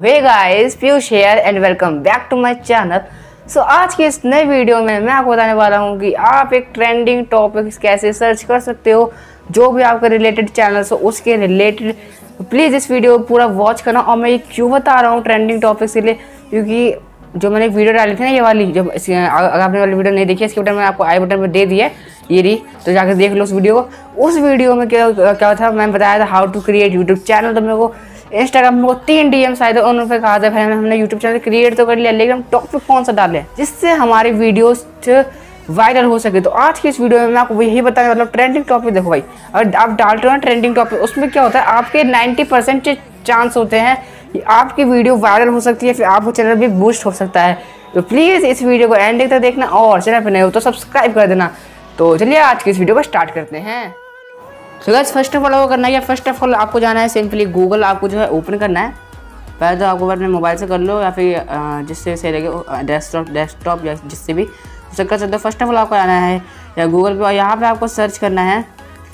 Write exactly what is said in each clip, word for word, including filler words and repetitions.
Hey guys, Piyush here and welcome back to my channel. So आज की इस नए वीडियो में मैं आपको बताने वाला हूँ कि आप एक ट्रेंडिंग टॉपिक कैसे सर्च कर सकते हो, जो भी आपका रिलेटेड चैनल हो उसके रिलेटेड। प्लीज़ इस वीडियो को पूरा वॉच करना। और मैं ये क्यों बता रहा हूँ ट्रेंडिंग टॉपिक्स के लिए, क्योंकि जो मैंने एक वीडियो डाली थी ना, ये वाली, जब अगर आपने वाली वीडियो नहीं देखी, इसके बटन में आपको आई बटन में दे दिया ये रही, तो जाकर देख लो उस वीडियो को। उस वीडियो में क्या क्या था, मैं बताया था how to create YouTube channel. तो मेरे को इंस्टाग्राम में तीन डीएम्स आए थे, उन्होंने कहा था भाई हमने यूट्यूब चैनल क्रिएट तो कर लिया, लेकिन हम टॉपिक कौन सा डालें जिससे हमारी वीडियोस वायरल हो सके। तो आज की इस वीडियो में मैं आपको यही बताने वाला हूँ, ट्रेंडिंग टॉपिक। देखो भाई, अगर आप डालते हो ना ट्रेंडिंग टॉपिक, उसमें क्या होता है, आपके नाइन्टी परसेंट चांस होते हैं कि आपकी वीडियो वायरल हो सकती है, फिर आपका चैनल भी बूस्ट हो सकता है। तो प्लीज़ इस वीडियो को एंड तक देखना, और चैनल पर नए हो तो सब्सक्राइब कर देना। तो चलिए आज की इस वीडियो को स्टार्ट करते हैं। तो गाइस, फर्स्ट ऑफ ऑल आपको करना है, फर्स्ट ऑफ ऑल आपको जाना है सिंपली गूगल, आपको जो है ओपन करना है। पहले तो आपको अपने मोबाइल से कर लो, या फिर जिससे सही लगे डेस्कटॉप डेस्कटॉप या जिससे भी उसे कर सकते हो। फर्स्ट ऑफ ऑल आपको आना है या गूगल पे, और यहाँ पे आपको सर्च करना है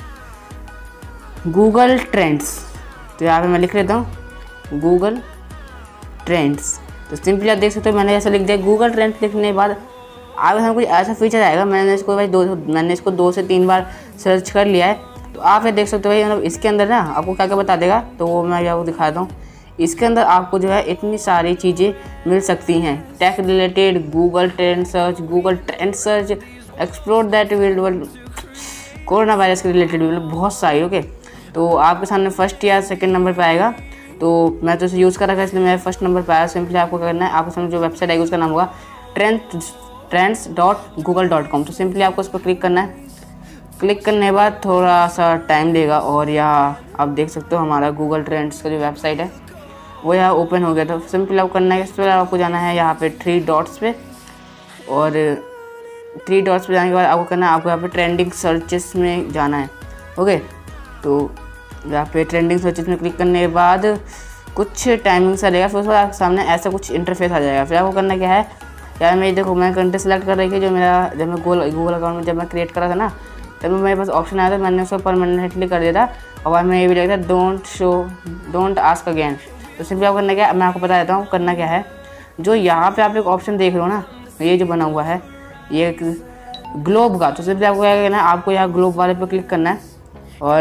गूगल ट्रेंड्स। तो यहाँ पे मैं लिख लेता हूँ गूगल ट्रेंड्स। तो सिंपली आप देख सकते हो, मैंने ऐसा लिख दिया गूगल ट्रेंड्स। लिखने के बाद आगे हमें कुछ ऐसा फीचर आएगा। मैंने इसको भाई दो मैंने इसको दो से तीन बार सर्च कर लिया है। तो आप ये देख सकते हो भाई, मतलब इसके अंदर ना आपको क्या क्या बता देगा, तो वो मैं आपको दिखाता हूँ। इसके अंदर आपको जो है इतनी सारी चीज़ें मिल सकती हैं, tech related, Google trend search, Google trend search, explore that world, corona virus के रिलेटेड, मतलब बहुत सारी। ओके, तो आपके सामने फर्स्ट या सेकंड नंबर पे आएगा। तो मैं तो इसे यूज़ कर रखा है, इसलिए मेरे फर्स्ट नंबर पे आया। सिंपली आपको करना है, आपके सामने जो वेबसाइट आएगी उसका नाम होगा trend trends dot Google dot com. तो सिंपली आपको उस पर क्लिक करना है। क्लिक करने के बाद थोड़ा सा टाइम लेगा, और यहाँ आप देख सकते हो हमारा गूगल ट्रेंड्स का जो वेबसाइट है वो यहाँ ओपन हो गया। तो सिंपली आपको करना है, इस पर आपको जाना है यहाँ पे थ्री डॉट्स पे, और थ्री डॉट्स पे जाने के बाद आपको करना है, आपको यहाँ पे ट्रेंडिंग सर्चेस में जाना है। ओके, तो यहाँ पे ट्रेंडिंग सर्चेस में क्लिक करने के बाद कुछ टाइमिंग सा रहेगा, फिर उसके बाद आपके सामने ऐसा कुछ इंटरफेस आ जाएगा। फिर आपको करना क्या है, यार मैं देखो मैं कंट्री सेलेक्ट कर रही थी, जो मेरा जब मैं गूगल गूगल अकाउंट में जब मैं क्रिएट करा था ना, तब मेरे पास ऑप्शन आया था, मैंने उसको परमानेंटली कर दिया था। और बाद में ये भी लिखा था don't show don't ask again. तो सिंपली आपको करना क्या है, मैं आपको बता देता हूँ करना क्या है। जो यहाँ पे आप एक ऑप्शन देख रहे हो ना, ये जो बना हुआ है ये एक ग्लोब का, तो सिंपली आपको क्या करना है, आपको यहाँ ग्लोब वाले पे क्लिक करना है, और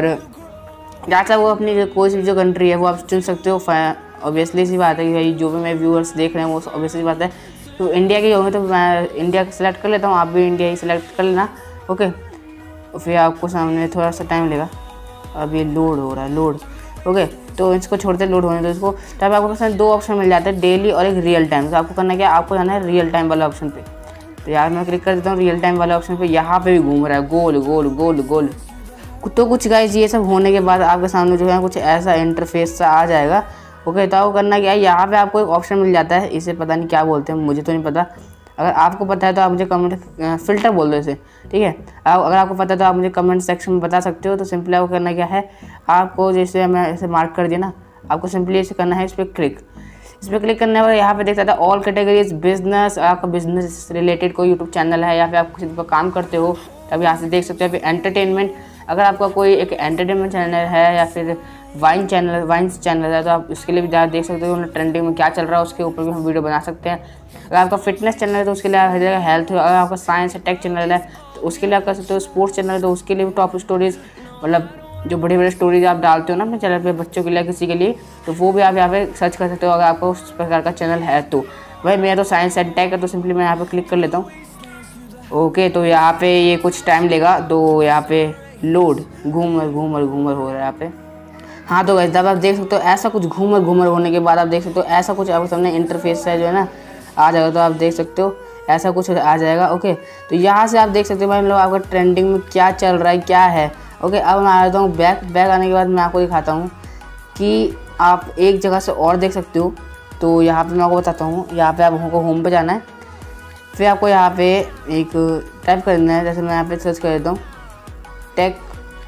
जैसा वो अपनी कोई सी जो कंट्री है वो आप चुन सकते हो। ऑब्वियसली सी बात है कि भाई जो भी मेरे व्यूअर्स देख रहे हैं वो ऑब्वियसली बात है तो इंडिया के होंगे, तो मैं इंडिया का सिलेक्ट कर लेता हूँ, आप भी इंडिया ही सिलेक्ट कर लेना। ओके, फिर आपको सामने थोड़ा सा टाइम लेगा, अब ये लोड हो रहा है लोड। ओके, तो इसको छोड़ते लोड होने दो इसको। तब आपको पास दो ऑप्शन मिल जाते हैं, डेली और एक रियल टाइम। तो आपको करना क्या, आपको जाना है रियल टाइम वाला ऑप्शन पे। तो यार मैं क्लिक कर देता हूँ रियल टाइम वाले ऑप्शन पे। यहाँ पे भी घूम रहा है गोल गोल गोल गोल। तो कुछ गाइस ये सब होने के बाद आपके सामने जो है कुछ ऐसा इंटरफेस सा आ जाएगा। ओके, तो आपको करना क्या है, यहाँ पे आपको एक ऑप्शन मिल जाता है, इसे पता नहीं क्या बोलते हैं, मुझे तो नहीं पता। अगर आपको पता है तो आप मुझे कमेंट फ़िल्टर बोल दो इसे, ठीक है। आप अगर आपको पता है तो आप मुझे कमेंट सेक्शन में बता सकते हो। तो सिंपली आपको करना क्या है, आपको जैसे मैं ऐसे मार्क कर दिया ना, आपको सिंपली ऐसे करना है, इस पर क्लिक इस पर क्लिक करने पर यहाँ पे देख सकते हैं ऑल कैटेगरीज बिजनेस। आपका बिजनेस रिलेटेड कोई यूट्यूब चैनल है, या फिर आप किसी पर काम करते हो, तब यहाँ से देख सकते हो। फिर एंटरटेनमेंट, अगर आपका कोई एक एंटरटेनमेंट चैनल है या फिर वाइन चैनल वाइन्स चैनल है, तो आप उसके लिए भी ज़्यादा देख सकते हो ट्रेंडिंग में क्या चल रहा है, उसके ऊपर भी हम वीडियो बना सकते हैं। अगर आपका फिटनेस चैनल है तो उसके लिए आप हेल्थ, अगर आपका साइंस या टेक चैनल है तो उसके लिए आप कर सकते हो। स्पोर्ट्स चैनल है तो उसके लिए भी टॉप स्टोरीज, मतलब जो बड़े बड़े स्टोरीज आप डालते हो ना अपने चैनल पे बच्चों के लिए किसी के लिए, तो वो भी आप यहाँ पे सर्च कर सकते हो अगर आपका उस प्रकार का चैनल है तो। भाई मेरा तो साइंस एंड टेक है, तो सिंपली मैं यहाँ पे क्लिक कर लेता हूँ। ओके, तो यहाँ पे ये कुछ टाइम लेगा, तो यहाँ पे लोड घूमर घूमर घूमर हो रहा है यहाँ पे। हाँ, तो गाइस जब आप देख सकते हो ऐसा कुछ घूमर घूमर होने के बाद आप देख सकते हो ऐसा कुछ आपके सामने इंटरफेस है जो है ना आ जाएगा। तो आप देख सकते हो ऐसा कुछ आ जाएगा। ओके, तो यहाँ से आप देख सकते हो भाई मतलब आपका ट्रेंडिंग में क्या चल रहा है, क्या है। ओके, अब मैं आ जाता हूँ बैक बैक आने के बाद मैं आपको दिखाता हूँ कि आप एक जगह से और देख सकते हो। तो यहाँ पे मैं आपको बताता हूँ, यहाँ पे आपको होम पे जाना है, फिर आपको यहाँ पे एक टाइप करना है, जैसे मैं यहाँ पे सर्च कर देता हूँ टेक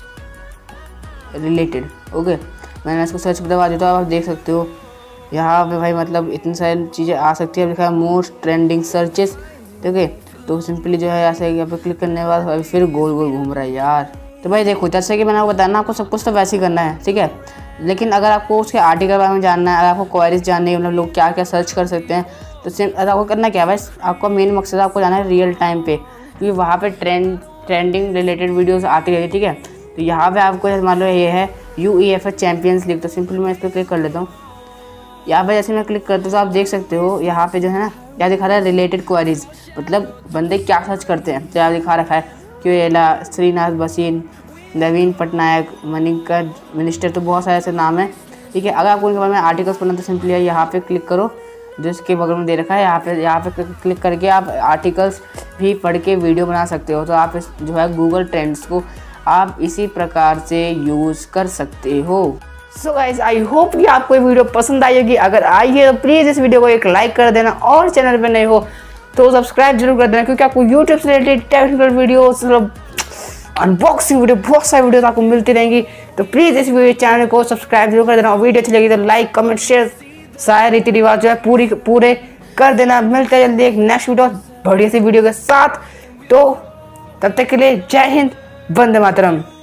रिलेटेड। ओके, मैंने इसको सर्च दबा देता हूँ, आप देख सकते हो यहाँ पे भाई मतलब इतनी सारी चीज़ें आ सकती है। अब लिखा है मोस्ट ट्रेंडिंग सर्चेस, ठीक है। तो सिंपली जो है ऐसे यहाँ पे क्लिक करने के बाद फिर गोल गोल घूम रहा है यार। तो भाई देखो, जैसे कि मैंने आपको बताया ना, आपको सब कुछ तो वैसे ही करना है, ठीक है। लेकिन अगर आपको उसके आर्टिकल बारे में जानना है, अगर आपको क्वेरीज जाननी है, मतलब लोग क्या क्या सर्च कर सकते हैं, तो सिर्फ आपको करना क्या है बस, आपका मेन मकसद आपको जाना है रियल टाइम पे, क्योंकि वहाँ पे ट्रेंड ट्रेंडिंग रिलेटेड वीडियोस आती रहती है, ठीक है। तो यहाँ पे आपको मान लो ये है U E F H champions league, तो सिंपली मैं इस पर क्लिक कर लेता हूँ। यहाँ पे जैसे मैं क्लिक करता हूँ तो आप देख सकते हो यहाँ पे जो है ना क्या दिखा रहा है, रिलेटेड क्वेरीज, मतलब बंदे क्या सर्च करते हैं। तो यहाँ दिखा रखा है क्योएला, श्रीनाथ बसीन, नवीन पटनायक, मनिका मिनिस्टर, तो बहुत सारे ऐसे नाम हैं, ठीक है। अगर आपको उनके बारे में आर्टिकल्स पढ़ना तो सिंपली यहाँ पे क्लिक करो, जो इसके बगल में दे रखा है, यहाँ पे यहाँ पे क्लिक करके आप आर्टिकल्स भी पढ़ के वीडियो बना सकते हो। तो आप इस जो है गूगल ट्रेंड्स को आप इसी प्रकार से यूज़ कर सकते हो। सो गाइज आई होप कि आपको ये वीडियो पसंद आई होगी। अगर आई है तो प्लीज़ इस वीडियो को एक लाइक कर देना, और चैनल पे नए हो तो सब्सक्राइब जरूर कर देना, क्योंकि आपको यूट्यूब से रिलेटेड टेक्निकल वीडियोस, मतलब अनबॉक्सिंग वीडियो, बहुत सारी वीडियोस आपको मिलती रहेंगी। तो प्लीज़ इस वीडियो चैनल को सब्सक्राइब जरूर कर देना, और वीडियो अच्छी लगी तो लाइक कमेंट शेयर सारे रीति रिवाज जो है पूरी पूरे कर देना। मिलते हैं जल्दी एक नेक्स्ट वीडियो बढ़िया सी वीडियो के साथ। तो तब तक के लिए जय हिंद, वंदे मातरम।